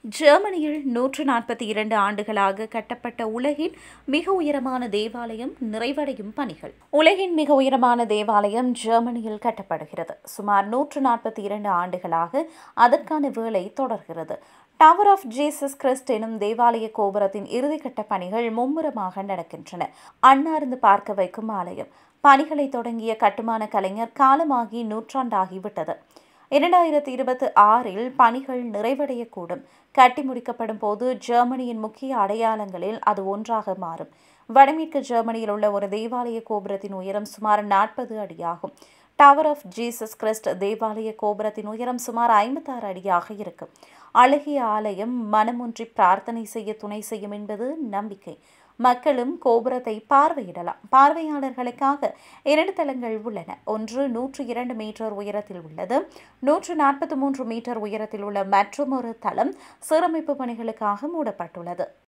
ஜெர்மனியில் 142 ஆண்டுகளாக கட்டப்பட்ட உலகின் மிக உயரமான தேவாலயம் நிறைவடையும் பணிகள். உலகின் மிக உயரமான தேவாலயம் ஜெர்மனியில் கட்டப்படுகிறது. சுமார் 142 ஆண்டுகளாக அதற்கான வேலை தொடர்கிறது. டவர் ஆஃப் ஜீசஸ் கிறிஸ்ட் எனும் தேவாலய கோபுரத்தின் இறுதிக்கட்ட பணிகள் மும்முரமாக நடக்கின்றன. அன்னார்ந்து பார்க்க வைக்கும் ஆலயம். பணிகளை தொடங்கிய கட்டுமான கலைஞர் காலமாகி நூற்றாண்டாகிவிட்டது. 2026 பணிகள் நிறைவடையக்கூடும். கட்டி முடிக்கப்படும் போது ஜெர்மனியின் முக்கிய அடையாளங்களில் அது ஒன்றாக மாறும். வடமேற்கு ஜெர்மனியில் உள்ள ஒரு தேவாலய கோபுரத்தின் உயரம் சுமார் 40 அடியாகும். டவர் ஆஃப் ஜீசஸ் கிறிஸ்ட் தேவாலய கோபுரத்தின் உயரம் சுமார் 56 அடியாக இருக்கும். அழகிய ஆலயம் மனமொன்றி பிரார்த்தனை செய்ய துணை செய்யும் என்பது நம்பிக்கை. மக்களும் கோபுரத்தை பார்வையிடலாம். பார்வையாளர்களுக்காக 2 தளங்கள் உள்ளன. ஒன்று 102 மீட்டர் உயரத்தில் உள்ளது. 143 மீட்டர் உயரத்தில் உள்ள மற்றொரு தளம் சீரமைப்பு பணிகளுக்காக மூடப்பட்டுள்ளது.